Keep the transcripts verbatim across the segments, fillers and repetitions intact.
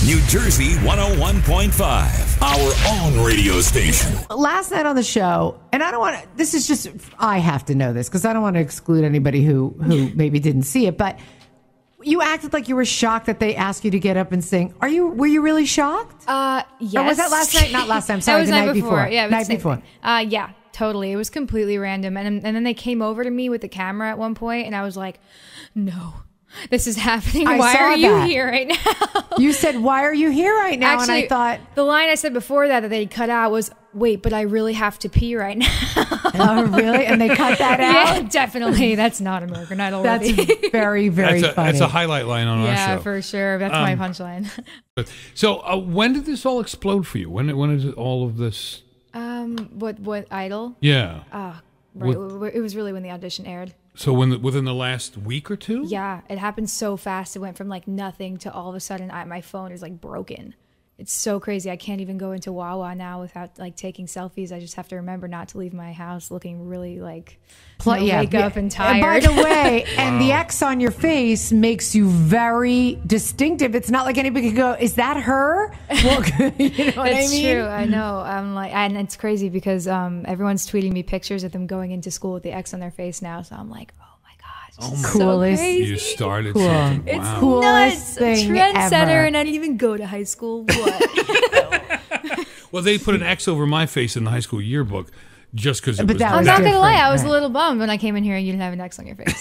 New Jersey one oh one point five, our own radio station. Last night on the show, and I don't want to, this is just, I have to know this because I don't want to exclude anybody who, who maybe didn't see it, but you acted like you were shocked that they asked you to get up and sing. Are you, were you really shocked? Uh, yes. Or was that last night? Not last time. Sorry, was the night, night before. before. Yeah, it was night the same before. thing. Uh, yeah, totally. It was completely random. And, and then they came over to me with the camera at one point, and I was like, no. This is happening. I Why saw are you that. here right now? You said, why are you here right now? Actually, and I thought, the line I said before that that they cut out was, wait, but I really have to pee right now. oh, really? And they cut that out? Yeah, definitely. That's not American Idol. That's worthy. very, very that's a, funny. That's a highlight line on our Yeah, show. for sure. That's um, my punchline. So uh, when did this all explode for you? When, when did all of this... Um, what, what Idol? Yeah. Uh, right. With, it was really when the audition aired. So when the, within the last week or two? Yeah, it happened so fast. It went from like nothing to all of a sudden I, my phone is like broken. It's so crazy. I can't even go into Wawa now without like taking selfies. I just have to remember not to leave my house looking really like Pl- no yeah, makeup yeah. and tired. And by the way, Wow. and the X on your face makes you very distinctive. It's not like anybody can go, is that her? Well, you know what I It's mean? true. I know. I'm like, and it's crazy because um, everyone's tweeting me pictures of them going into school with the X on their face now. So I'm like, oh my gosh, this Oh is my so Coolest. crazy. You started Cool. something. It's Wow. Coolest nuts. thing Trendsetter, ever. and I didn't even go to high school. What? Well, they put an X over my face in the high school yearbook just because it But was... that I'm was not gonna lie, different, I was a right. little bummed when I came in here and you didn't have an X on your face.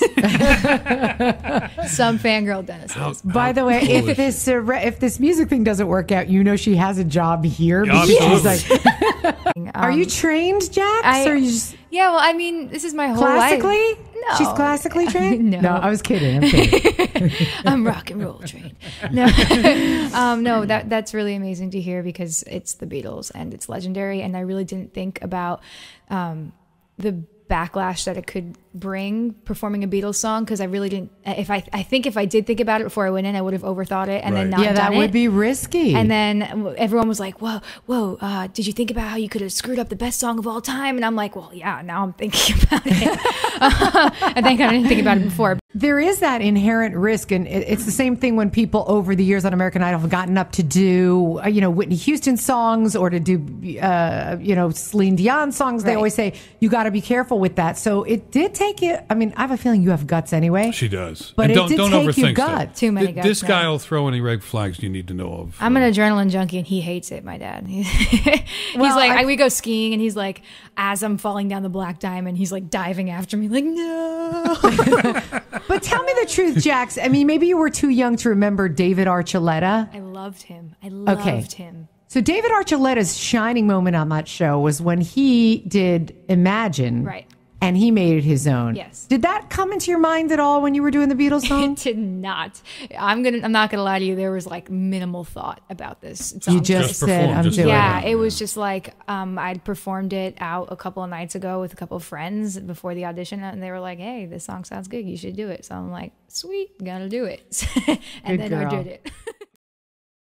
Some fangirl Dennis. How- is. By how the way, cool if is this uh, re- if this music thing doesn't work out, you know she has a job here. Yeah, because she's absolutely. like, are you trained, Jax? I- or you just Yeah, well, I mean, this is my whole classically? life. No. She's classically trained? No. No, I was kidding. I'm kidding. I'm rock and roll trained. No, um, no, that that's really amazing to hear because it's the Beatles and it's legendary. And I really didn't think about um, the backlash that it could bring performing a Beatles song because I really didn't. If I, I think if I did think about it before I went in, I would have overthought it and then Right. not yeah, done that it. would be risky. And then everyone was like, whoa, whoa, uh, did you think about how you could have screwed up the best song of all time? And I'm like, well, yeah, now I'm thinking about it. uh, I think I didn't think about it before. There is that inherent risk, and it- it's the same thing when people over the years on American Idol have gotten up to do, uh, you know, Whitney Houston songs or to do, uh, you know, Celine Dion songs. They Right. always say, you got to be careful with that. So it did take you, I mean, I have a feeling you have guts anyway. She does. But and it don't, did don't take you overthink stuff. guts. Too many Th- guts, This guy no. will throw any red flags you need to know of. I'm an adrenaline junkie and he hates it, my dad. he's Well, like, I- I, we go skiing and he's like, as I'm falling down the black diamond, he's like diving after me like, no. But tell me the truth, Jax. I mean, maybe you were too young to remember David Archuleta. I loved him. I loved Okay. him. So David Archuleta's shining moment on that show was when he did Imagine. Right. And he made it his own. Yes. Did that come into your mind at all when you were doing the Beatles song? It did not. I'm gonna. I'm not gonna lie to you. There was like minimal thought about this. You song. just, Just said, perform, I'm just doing Yeah, it. it was just like um, I'd performed it out a couple of nights ago with a couple of friends before the audition, and they were like, "Hey, this song sounds good. You should do it." So I'm like, "Sweet, gotta do it." And Good then girl. I did it.